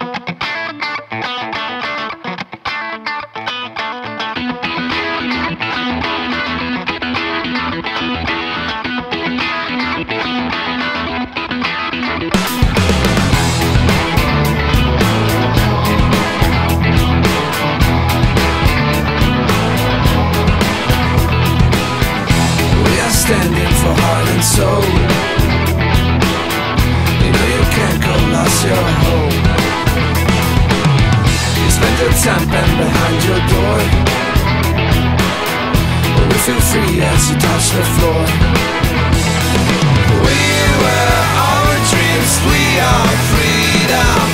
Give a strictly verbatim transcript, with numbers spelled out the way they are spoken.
Standing for heart and soul. You know you can't go lost your hope. You spend your time bent behind your door, but we feel free as you touch the floor. We were our dreams, we are freedom.